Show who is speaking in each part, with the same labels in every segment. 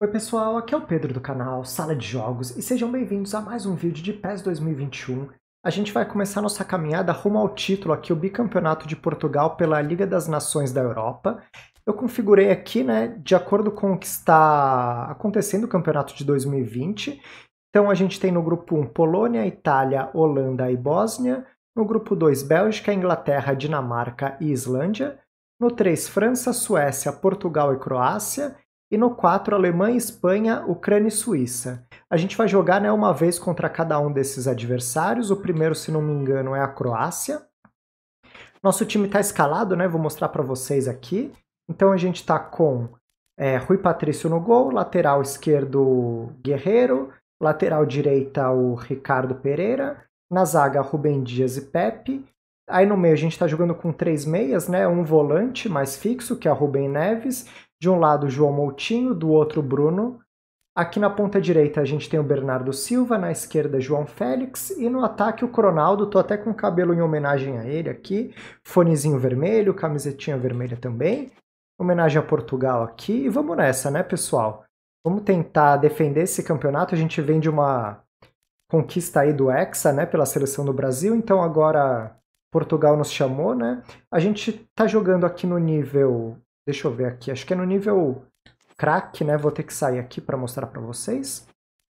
Speaker 1: Oi pessoal, aqui é o Pedro do canal Sala de Jogos e sejam bem-vindos a mais um vídeo de PES 2021. A gente vai começar nossa caminhada rumo ao título aqui, o bicampeonato de Portugal pela Liga das Nações da Europa. Eu configurei aqui, de acordo com o que está acontecendo o campeonato de 2020. Então a gente tem no grupo 1 Polônia, Itália, Holanda e Bósnia. No grupo 2 Bélgica, Inglaterra, Dinamarca e Islândia. No 3 França, Suécia, Portugal e Croácia. E no 4, Alemanha, Espanha, Ucrânia e Suíça. A gente vai jogar uma vez contra cada um desses adversários. O primeiro, se não me engano, é a Croácia. Nosso time está escalado, vou mostrar para vocês aqui. Então a gente está com Rui Patrício no gol, lateral esquerdo Guerreiro, lateral direita o Ricardo Pereira, na zaga Rubem Dias e Pepe. Aí no meio a gente está jogando com 3 meias, um volante mais fixo, que é o Rubem Neves. De um lado, João Moutinho, do outro, Bruno. Aqui na ponta direita a gente tem o Bernardo Silva, na esquerda, João Félix. E no ataque, o Cronaldo. Tô até com o cabelo em homenagem a ele aqui. Fonezinho vermelho, camisetinha vermelha também. Homenagem a Portugal aqui. E vamos nessa, pessoal? Vamos tentar defender esse campeonato. A gente vem de uma conquista aí do Hexa, pela seleção do Brasil. Então agora Portugal nos chamou, A gente tá jogando aqui no nível... Deixa eu ver aqui, acho que é no nível craque, Vou ter que sair aqui para mostrar para vocês.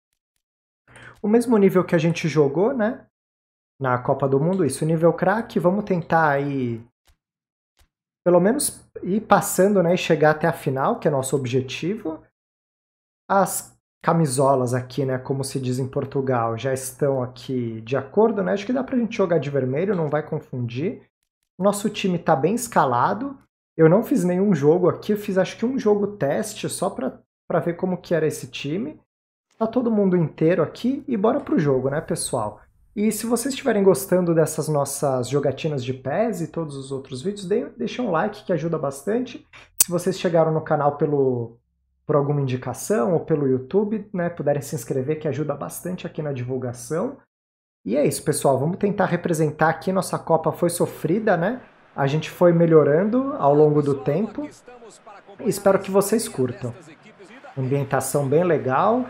Speaker 1: O mesmo nível que a gente jogou, na Copa do Mundo, isso, nível craque. Vamos tentar aí, pelo menos, ir passando, e chegar até a final, que é nosso objetivo. As camisolas aqui, como se diz em Portugal, já estão aqui de acordo, Acho que dá pra gente jogar de vermelho, não vai confundir. Nosso time tá bem escalado. Eu não fiz nenhum jogo aqui, eu fiz acho que um jogo teste só pra ver como que era esse time. Tá todo mundo inteiro aqui e bora pro jogo, pessoal? E se vocês estiverem gostando dessas nossas jogatinas de PES e todos os outros vídeos, deixa um like que ajuda bastante. Se vocês chegaram no canal por alguma indicação ou pelo YouTube, puderem se inscrever que ajuda bastante aqui na divulgação. E é isso, pessoal, vamos tentar representar aqui. Nossa Copa foi sofrida, A gente foi melhorando ao longo do tempo e espero que vocês curtam. Ambientação bem legal.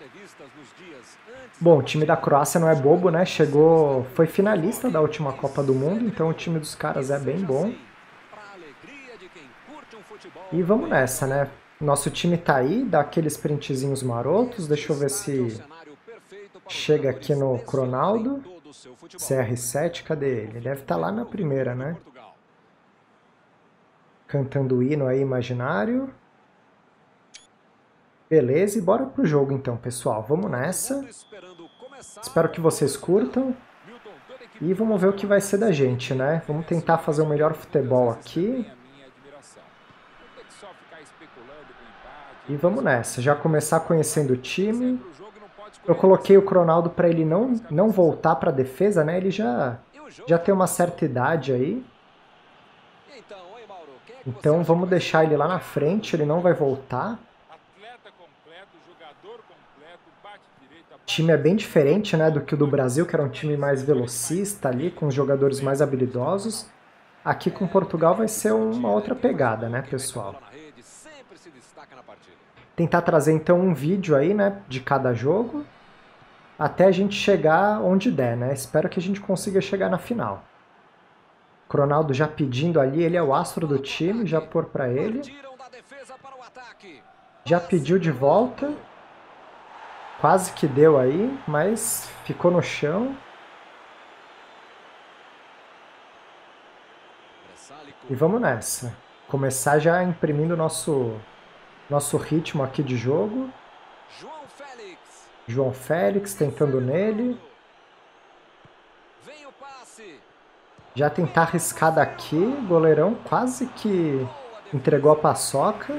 Speaker 1: Bom, o time da Croácia não é bobo, Chegou, foi finalista da última Copa do Mundo, então o time dos caras é bem bom. E vamos nessa, Nosso time tá aí, dá aqueles printzinhos marotos. Deixa eu ver se chega aqui no Cronaldo. CR7, cadê ele? Ele deve estar lá na primeira, Cantando o hino aí imaginário. Beleza, e bora pro jogo então, pessoal. Vamos nessa. Espero que vocês curtam. E vamos ver o que vai ser da gente, Vamos tentar fazer o melhor futebol aqui. E vamos nessa. Já começar conhecendo o time. Eu coloquei o Cronaldo para ele não voltar para a defesa, Ele já tem uma certa idade aí. Então vamos deixar ele lá na frente, ele não vai voltar. O time é bem diferente, do que o do Brasil, que era um time mais velocista ali, com os jogadores mais habilidosos. Aqui com Portugal vai ser uma outra pegada, pessoal? Tentar trazer então um vídeo aí, de cada jogo, até a gente chegar onde der, Espero que a gente consiga chegar na final. Cronaldo já pedindo ali, ele é o astro do time, já pôr para ele. Já pediu de volta. Quase que deu aí, mas ficou no chão. E vamos nessa. Começar já imprimindo nosso ritmo aqui de jogo. João Félix tentando nele. Já tentar arriscar daqui. Goleirão quase que entregou a paçoca.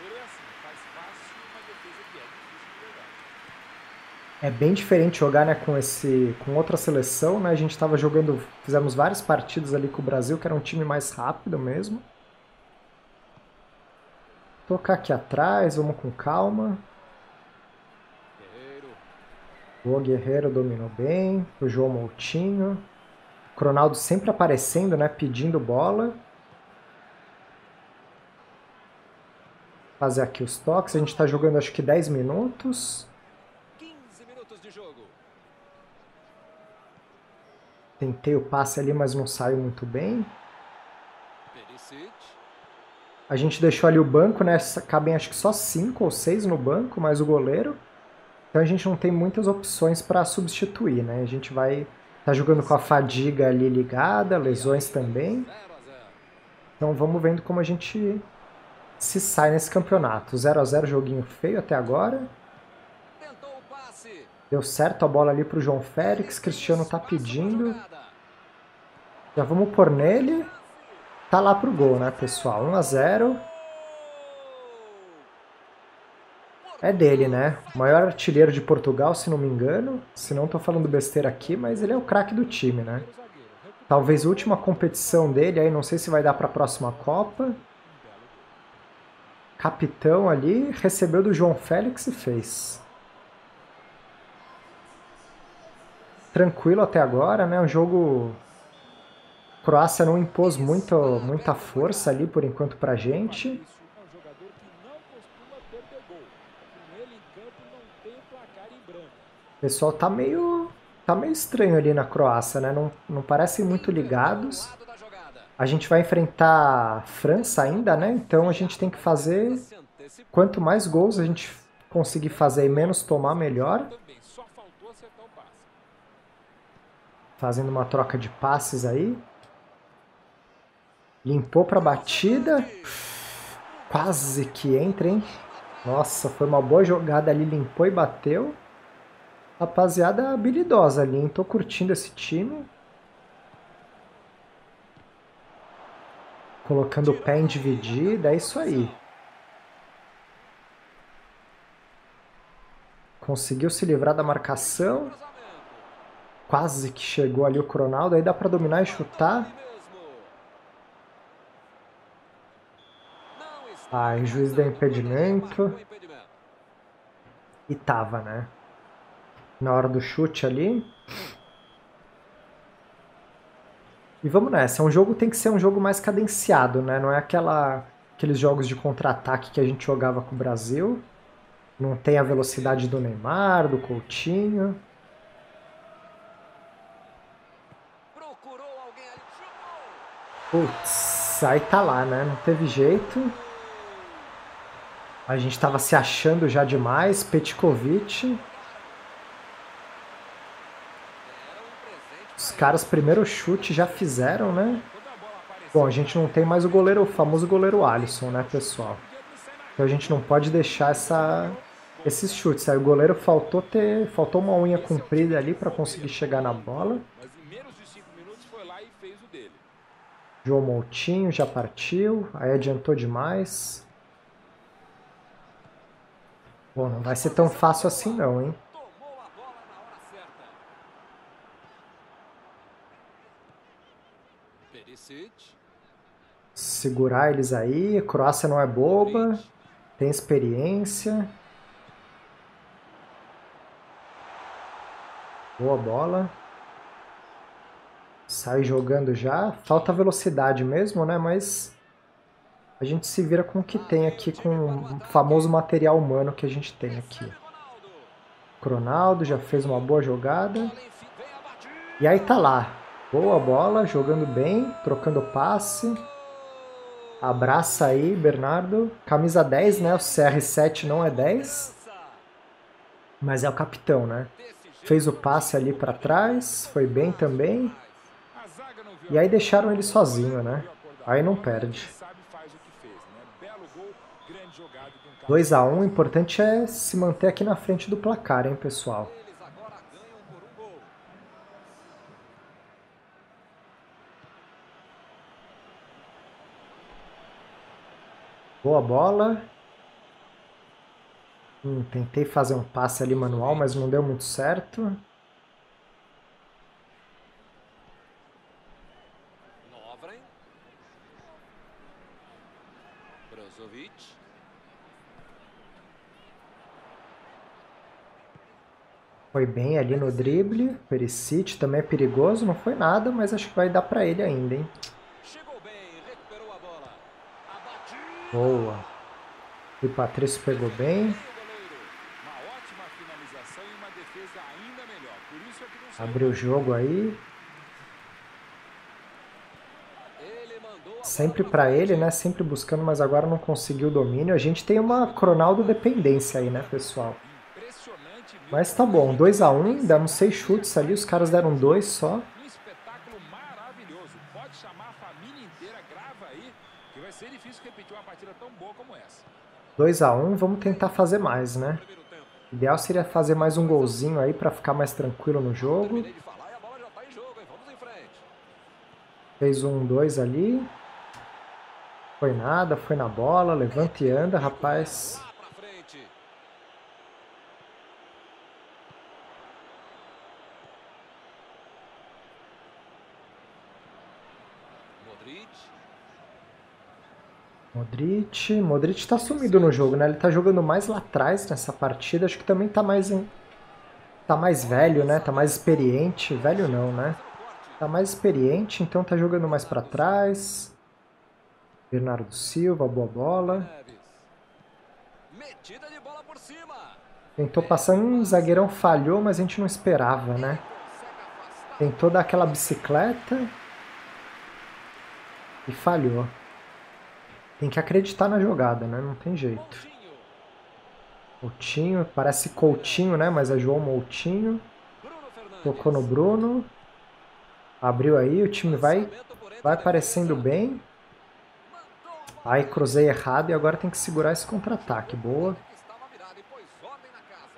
Speaker 1: É bem diferente jogar com outra seleção, A gente estava jogando, fizemos várias partidas ali com o Brasil, que era um time mais rápido mesmo. Tocar aqui atrás, vamos com calma. O Guerreiro dominou bem, o João Moutinho. O Cronaldo sempre aparecendo, pedindo bola. fazer aqui os toques. A gente está jogando acho que 10 minutos.
Speaker 2: 15 minutos de jogo.
Speaker 1: Tentei o passe ali, mas não saiu muito bem.
Speaker 2: Perisic.
Speaker 1: A gente deixou ali o banco, né? Cabem acho que só 5 ou 6 no banco, mais o goleiro. Então a gente não tem muitas opções para substituir, né? A gente vai estar jogando com a fadiga ali ligada, lesões também.
Speaker 2: 0 a 0.
Speaker 1: Então vamos vendo como a gente se sai nesse campeonato. 0 a 0, joguinho feio até agora.
Speaker 2: Tentou o passe.
Speaker 1: Deu certo a bola ali para o João Félix. Cristiano tá pedindo. Já vamos pôr nele. Tá lá pro gol, né, pessoal? 1 a 0. É dele, né? O maior artilheiro de Portugal, se não me engano. Se não tô falando besteira aqui, mas ele é o craque do time, né? Talvez a última competição dele, aí não sei se vai dar para a próxima Copa. Capitão ali, recebeu do João Félix e fez. Tranquilo até agora, né? O jogo... A Croácia não impôs muita força ali por enquanto pra gente. O pessoal tá meio estranho ali na Croácia, né? Não parecem muito ligados. A gente vai enfrentar a França ainda, né? Então a gente tem que fazer... Quanto mais gols a gente conseguir fazer e menos tomar, melhor. Fazendo uma troca de passes aí. Limpou pra batida. Quase que entra, hein? Nossa, foi uma boa jogada ali. Limpou e bateu. Rapaziada habilidosa ali, hein? Tô curtindo esse time. Colocando o pé em dividida, é isso aí. Conseguiu se livrar da marcação. Quase que chegou ali o Ronaldo. Aí dá pra dominar e chutar. Ai, o juiz deu impedimento. E tava, né? Na hora do chute ali. E vamos nessa. Um jogo tem que ser um jogo mais cadenciado, né? Não é aqueles jogos de contra-ataque que a gente jogava com o Brasil. Não tem a velocidade do Neymar, do Coutinho. Putz, aí tá lá, né? Não teve jeito. A gente tava se achando já demais. Petkovic. Os caras, primeiro chute já fizeram, né? Bom, a gente não tem mais o goleiro, o famoso goleiro Alisson, né, pessoal? Então a gente não pode deixar esses chutes. Aí o goleiro faltou uma unha comprida ali para conseguir chegar na bola. João Moutinho já partiu, aí adiantou demais. Bom, não vai ser tão fácil assim não, hein? Segurar eles aí, a Croácia não é boba, tem experiência. Boa bola. Sai jogando já. Falta velocidade mesmo, né? Mas a gente se vira com o que tem aqui, com o famoso material humano que a gente tem aqui. Ronaldo já fez uma boa jogada. E aí tá lá. Boa bola, jogando bem, trocando passe. Abraça aí, Bernardo. Camisa 10, né? O CR7 não é 10. Mas é o capitão, né? Fez o passe ali pra trás. Foi bem também. E aí deixaram ele sozinho, né? Aí não perde. 2 a 1, o importante é se manter aqui na frente do placar, hein, pessoal? Boa bola. Tentei fazer um passe ali manual, mas não deu muito certo. Foi bem ali no drible. Perisic também é perigoso, não foi nada, mas acho que vai dar pra ele ainda, hein? Boa. E o Patrício pegou bem.
Speaker 2: Uma ótima finalização e uma defesa ainda melhor. Por isso é que não saiu.
Speaker 1: Abriu o jogo aí.
Speaker 2: Ele mandou a bola
Speaker 1: Sempre
Speaker 2: pra
Speaker 1: pra ele,
Speaker 2: frente.
Speaker 1: né? Sempre buscando, mas agora não conseguiu o domínio. A gente tem uma Cronaldo dependência aí, né, pessoal?
Speaker 2: Impressionante
Speaker 1: Mas
Speaker 2: mesmo
Speaker 1: tá
Speaker 2: como
Speaker 1: bom,
Speaker 2: a gente
Speaker 1: 2 a
Speaker 2: tem
Speaker 1: 1, demos 6 chutes ali, os caras deram 2 só.
Speaker 2: um espetáculo maravilhoso. Pode chamar a família inteira, grava aí, que vai ser difícil repetir uma partida tão boa como essa.
Speaker 1: 2 a 1, vamos tentar fazer mais, né?
Speaker 2: Primeiro tempo.
Speaker 1: O ideal seria fazer mais um golzinho aí pra ficar mais tranquilo no jogo.
Speaker 2: Terminei de falar e a bola já tá em jogo, hein? Vamos em frente.
Speaker 1: Fez um 2 ali. Foi nada, foi na bola, levanta e anda, rapaz.
Speaker 2: Lá pra frente. Modric.
Speaker 1: Modric tá sumido no jogo, né? Ele tá jogando mais lá atrás nessa partida. Acho que também tá mais velho, né? Tá mais experiente. Velho não, né? Tá mais experiente, então tá jogando mais pra trás. Bernardo Silva, boa bola.
Speaker 2: Neves. Metida de bola por cima.
Speaker 1: Tentou passar um zagueirão, falhou, mas a gente não esperava, né?
Speaker 2: Consegue afastar.
Speaker 1: Tentou dar aquela bicicleta e falhou. Tem que acreditar na jogada, né? Não tem jeito.
Speaker 2: Coutinho.
Speaker 1: Coutinho, parece Coutinho, né? Mas é João Moutinho.
Speaker 2: Bruno Fernandes.
Speaker 1: Tocou no Bruno. Abriu aí, o time vai
Speaker 2: Lançamento por entre a
Speaker 1: aparecendo
Speaker 2: defesa.
Speaker 1: bem.
Speaker 2: Mandou a bola
Speaker 1: Aí
Speaker 2: pra
Speaker 1: cruzei errado e agora tem que segurar esse contra-ataque.
Speaker 2: frente,
Speaker 1: Boa.
Speaker 2: que estava virado e pôs ordem na casa.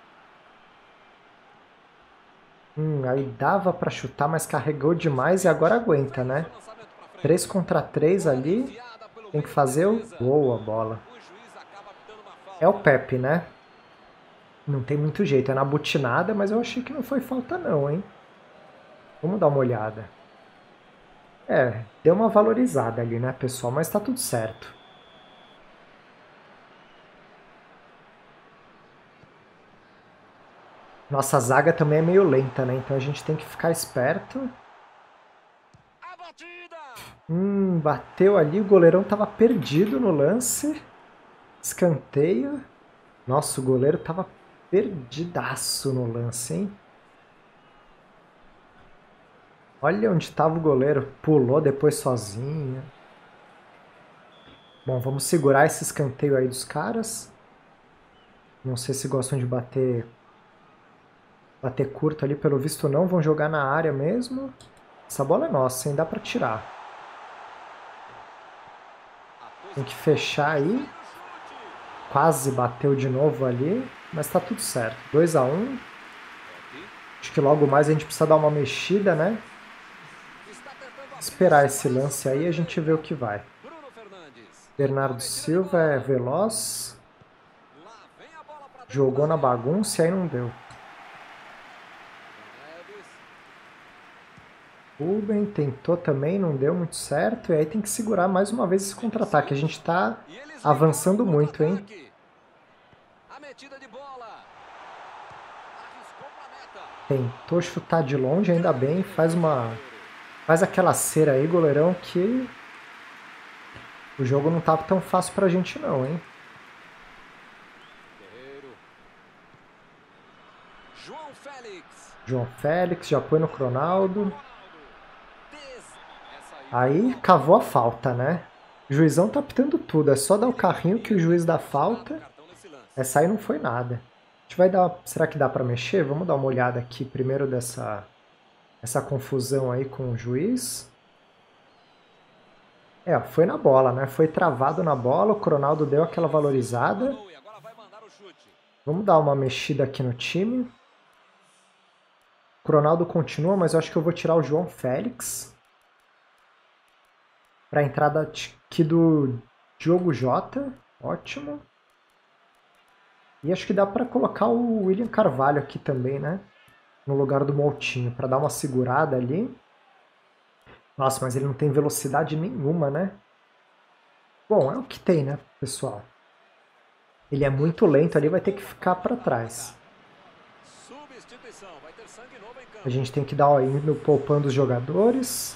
Speaker 1: Aí dava pra chutar, mas carregou demais e agora aguenta, né?
Speaker 2: Fez o lançamento pra frente.
Speaker 1: 3 contra 3
Speaker 2: Bola
Speaker 1: ali.
Speaker 2: enfiada pelo
Speaker 1: Tem que
Speaker 2: meio da
Speaker 1: fazer o...
Speaker 2: defesa.
Speaker 1: Boa bola.
Speaker 2: O juiz acaba dando uma falta.
Speaker 1: É o Pepe, né? Não tem muito jeito, é na butinada, mas eu achei que não foi falta não, hein? Vamos dar uma olhada. É, deu uma valorizada ali, né, pessoal? Mas tá tudo certo. Nossa zaga também é meio lenta, né? Então a gente tem que ficar esperto.
Speaker 2: A batida.
Speaker 1: Bateu ali, o goleirão tava perdido no lance. Escanteio. Nossa, o goleiro tava perdidaço no lance, hein? Olha onde tava o goleiro. Pulou depois sozinho. Bom, vamos segurar esse escanteio aí dos caras. Não sei se gostam de bater curto ali, pelo visto não. Vão jogar na área mesmo. Essa bola é nossa, hein? Dá pra tirar. Tem que fechar aí. Quase bateu de novo ali, mas tá tudo certo. 2 a 1. Acho que logo mais a gente precisa dar uma mexida, né? Esperar esse lance aí e a gente vê o que vai.
Speaker 2: Bruno Fernandes.
Speaker 1: Bernardo Silva é veloz.
Speaker 2: Lá vem a bola pra dentro
Speaker 1: Jogou
Speaker 2: da
Speaker 1: na
Speaker 2: área.
Speaker 1: bagunça e aí não deu.
Speaker 2: Neves.
Speaker 1: Ruben tentou também, não deu muito certo. E aí tem que segurar mais uma vez esse contra-ataque. A gente tá
Speaker 2: E eles
Speaker 1: avançando
Speaker 2: encaram o
Speaker 1: muito, hein?
Speaker 2: contra-ataque. A metida de bola. Arriscou pra meta.
Speaker 1: Tentou chutar de longe, ainda bem. Faz aquela cera aí, goleirão, que o jogo não tava tão fácil pra gente não, hein?
Speaker 2: Guerreiro. João Félix.
Speaker 1: João Félix já põe no Cronaldo.
Speaker 2: Essa
Speaker 1: Aí cavou a falta, né? O juizão tá apitando tudo. É só dar o carrinho que o juiz dá falta.
Speaker 2: cartão nesse lance.
Speaker 1: Essa aí não foi nada. A gente vai dar... Será que dá pra mexer? Vamos dar uma olhada aqui primeiro essa confusão aí com o juiz. É, foi na bola, né? Foi travado na bola. O Cronaldo deu aquela valorizada.
Speaker 2: E agora vai mandar o chute.
Speaker 1: Vamos dar uma mexida aqui no time. O Cronaldo continua, mas eu acho que eu vou tirar o João Félix. Para a entrada aqui do Diogo Jota. Ótimo. E acho que dá para colocar o William Carvalho aqui também, né? No lugar do Moutinho, para dar uma segurada ali. Nossa, mas ele não tem velocidade nenhuma, né? Bom, é o que tem, né, pessoal? Ele é muito lento ali, vai ter que ficar para trás.
Speaker 2: Substituição. Vai ter sangue novo em campo.
Speaker 1: A gente tem que dar, ó, indo poupando os jogadores.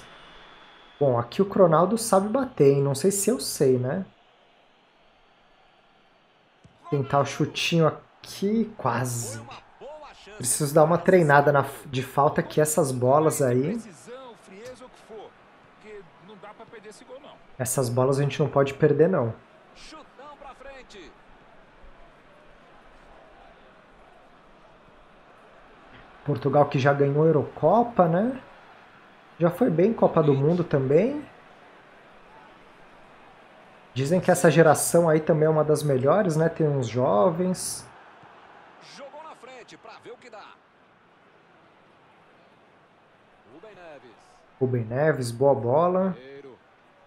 Speaker 1: Bom, aqui o Cronaldo sabe bater, hein? Não sei se eu sei, né? Tentar o chutinho aqui,
Speaker 2: Foi
Speaker 1: quase.
Speaker 2: uma boa chance.
Speaker 1: Preciso dar uma treinada de falta que essas bolas aí.
Speaker 2: Precisão, frieza, o que for. Porque não dá pra perder esse gol, não.
Speaker 1: Essas bolas a gente não pode perder, não.
Speaker 2: Chutão pra frente.
Speaker 1: Portugal que já ganhou a Eurocopa, né? Já foi bem em Copa do Mundo também. Dizem que essa geração aí também é uma das melhores, né? Tem uns jovens.
Speaker 2: Jogou na frente pra ver o que dá. Rubem Neves.
Speaker 1: Rubem Neves, boa bola.
Speaker 2: Goleiro.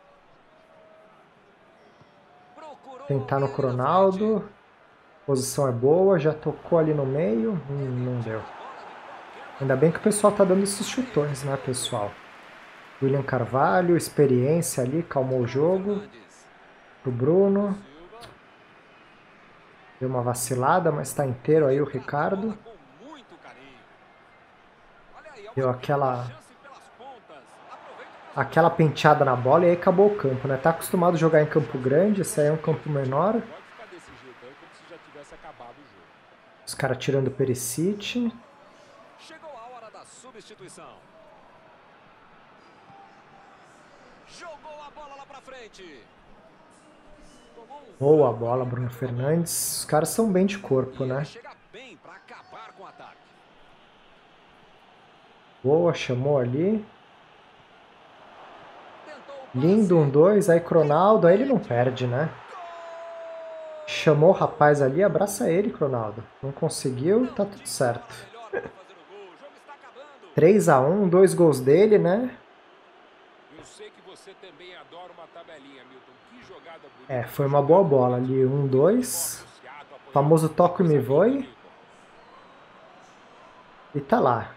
Speaker 2: Procurou
Speaker 1: Tentar no
Speaker 2: alguém ali na
Speaker 1: Cronaldo. Posição é boa, já tocou ali no meio. Não deu. Ainda bem que o pessoal tá dando esses chutões, né, pessoal? William Carvalho, experiência ali, calmou o jogo. Pro Bruno.
Speaker 2: Silva.
Speaker 1: Deu uma vacilada, mas tá inteiro aí o Ricardo.
Speaker 2: Com muito carinho. Olha aí, é uma
Speaker 1: Deu aquela
Speaker 2: chance pelas pontas. Aproveita
Speaker 1: aquela penteada na bola e aí acabou o campo, né? Tá acostumado a jogar em campo grande, esse aí é um campo menor.
Speaker 2: pode ficar desse jeito aí, como se já tivesse acabado o jogo.
Speaker 1: Os caras tirando o Perisic.
Speaker 2: Chegou a hora da substituição. Jogou a bola lá pra frente. Tomou um
Speaker 1: Boa
Speaker 2: frango
Speaker 1: bola,
Speaker 2: ali
Speaker 1: Bruno
Speaker 2: pra derrubar.
Speaker 1: Fernandes. Os caras são bem de corpo,
Speaker 2: E ele
Speaker 1: né?
Speaker 2: chega bem pra acabar com o ataque.
Speaker 1: Boa, chamou ali.
Speaker 2: Tentou o
Speaker 1: Lindo,
Speaker 2: passe.
Speaker 1: 1-2. Aí Cronaldo, aí ele não perde, né? Chamou o rapaz ali, abraça ele, Cronaldo. Não conseguiu, tá tudo certo.
Speaker 2: Melhor pra fazer o gol. O jogo está acabando.
Speaker 1: 3-1, 2 gols dele, né?
Speaker 2: Eu sei que você também adora uma tabelinha, Milton. Que jogada bonita.
Speaker 1: É, foi uma boa bola ali. 1-2. Famoso toque me voe. E tá lá.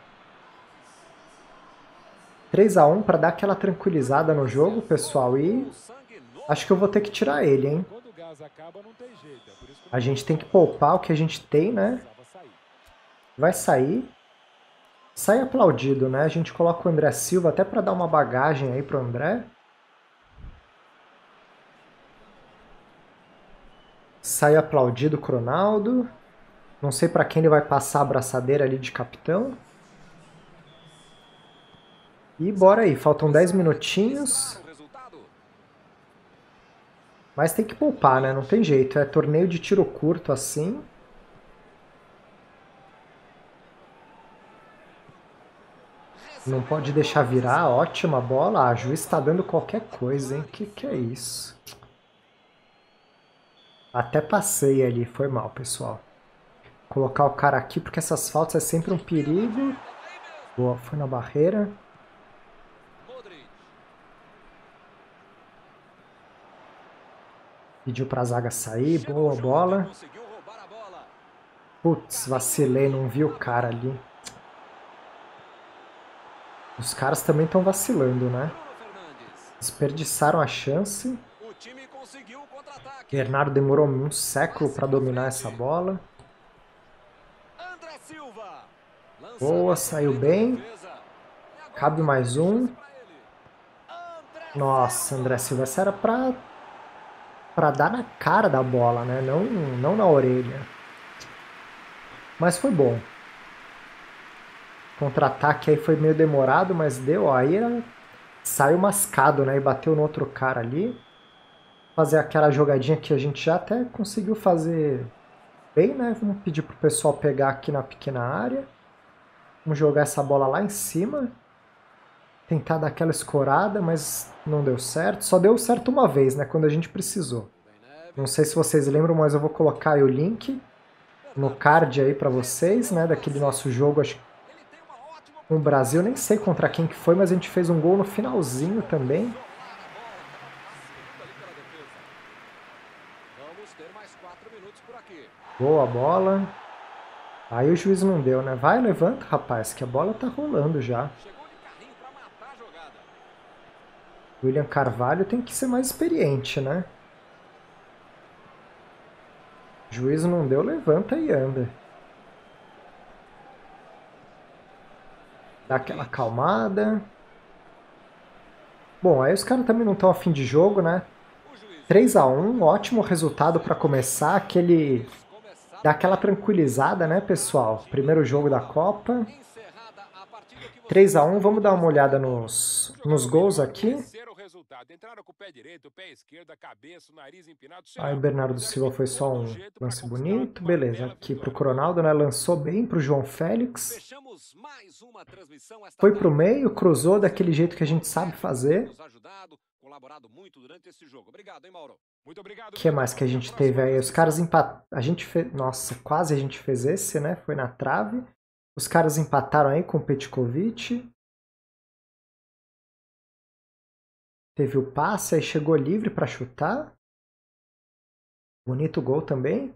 Speaker 1: 3-1 pra dar aquela tranquilizada no jogo, pessoal. E acho que eu vou ter que tirar ele, hein?
Speaker 2: Quando o gás acaba, não tem jeito. É por isso que
Speaker 1: A gente tem que poupar o que a gente tem, né?
Speaker 2: precisava sair.
Speaker 1: Vai sair. Sai aplaudido, né? A gente coloca o André Silva até pra dar uma bagagem aí pro André. Sai aplaudido o Cronaldo. Não sei pra quem ele vai passar a abraçadeira ali de capitão. E bora aí, faltam 10 minutinhos.
Speaker 2: O resultado?
Speaker 1: Mas tem que poupar, né? Não tem jeito. É torneio de tiro curto assim. Não pode deixar virar. Ótima bola. Ah, o juiz tá dando qualquer coisa, hein? Que é isso? Até passei ali. Foi mal, pessoal. Colocar o cara aqui porque essas faltas é sempre um perigo. Boa, foi na barreira.
Speaker 2: Modric.
Speaker 1: Pediu pra zaga sair. Boa bola.
Speaker 2: Conseguiu roubar a bola.
Speaker 1: Putz, vacilei. Não vi o cara ali. Os caras também estão vacilando, né?
Speaker 2: Bruno Fernandes.
Speaker 1: Desperdiçaram a chance.
Speaker 2: O time conseguiu o contra-ataque.
Speaker 1: Bernardo demorou um século para dominar essa bola.
Speaker 2: André Silva.
Speaker 1: Boa, saiu bem. Cabe mais um. Nossa, André Silva, essa era pra dar na cara da bola, né? Não na orelha. Mas foi bom. Contra-ataque aí foi meio demorado, mas deu. Aí saiu mascado, né? E bateu no outro cara ali. Fazer aquela jogadinha que a gente já até conseguiu fazer bem, né? Vamos pedir pro pessoal pegar aqui na pequena área. Vamos jogar essa bola lá em cima. Tentar dar aquela escorada, mas não deu certo. Só deu certo uma vez, né? Quando a gente precisou. Não sei se vocês lembram, mas eu vou colocar aí o link no card aí pra vocês, né? Daquele nosso jogo, acho que com o Brasil. Nem sei contra quem que foi, mas a gente fez um gol no finalzinho também.
Speaker 2: Vamos ter mais 4 minutos por aqui.
Speaker 1: Boa bola. Aí o juiz não deu, né? Vai, levanta, rapaz, que a bola tá rolando já.
Speaker 2: Chegou de carrinho para matar a jogada.
Speaker 1: William Carvalho tem que ser mais experiente, né? O juiz não deu, levanta e anda. Dá aquela acalmada. Bom, aí os caras também não estão a fim de jogo, né? 3-1, ótimo resultado para começar, dá aquela tranquilizada, né, pessoal? Primeiro jogo da Copa. 3-1, vamos dar uma olhada nos gols aqui. Aí o Bernardo Silva foi só um lance bonito, beleza. Aqui pro Cronaldo, né, lançou bem pro João Félix. Foi pro meio, cruzou daquele jeito que a gente sabe fazer. O que mais que a gente teve aí? Os caras empataram. A gente fez. Nossa, quase a gente fez esse, né? Foi na trave. Os caras empataram aí com o Petkovic. Teve o passe, aí chegou livre para chutar. Bonito gol também.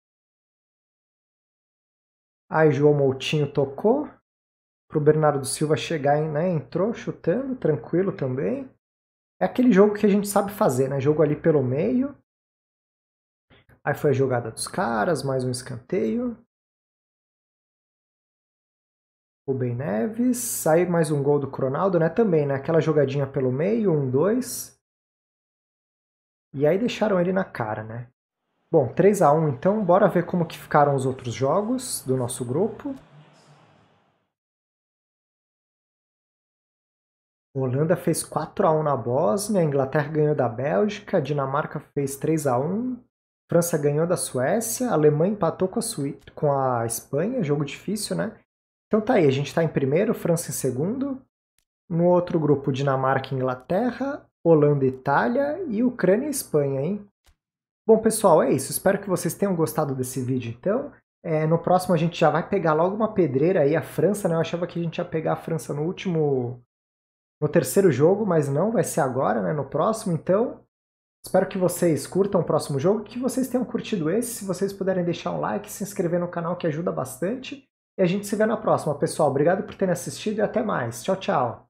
Speaker 1: Aí João Moutinho tocou. Pro Bernardo Silva chegar, né? Entrou chutando, tranquilo também. É aquele jogo que a gente sabe fazer, né? Jogo ali pelo meio. Aí foi a jogada dos caras, mais um escanteio. Rubem Neves. Aí mais um gol do Cronaldo, né? Também, né? Aquela jogadinha pelo meio, 1-2. E aí deixaram ele na cara, né? Bom, 3-1 então. Bora ver como que ficaram os outros jogos do nosso grupo. A Holanda fez 4-1 na Bósnia, a Inglaterra ganhou da Bélgica, a Dinamarca fez 3-1, França ganhou da Suécia, a Alemanha empatou com a Espanha, jogo difícil, né? Então tá aí, a gente tá em primeiro, França em segundo. No outro grupo, Dinamarca e Inglaterra, Holanda e Itália e Ucrânia e Espanha, hein? Bom, pessoal, é isso. Espero que vocês tenham gostado desse vídeo, então. No próximo a gente já vai pegar logo uma pedreira aí, a França, né? Eu achava que a gente ia pegar a França no terceiro jogo, mas não, vai ser agora, né, no próximo, então espero que vocês curtam o próximo jogo, que vocês tenham curtido esse, se vocês puderem deixar um like, se inscrever no canal que ajuda bastante, e a gente se vê na próxima, pessoal, obrigado por terem assistido e até mais, tchau, tchau!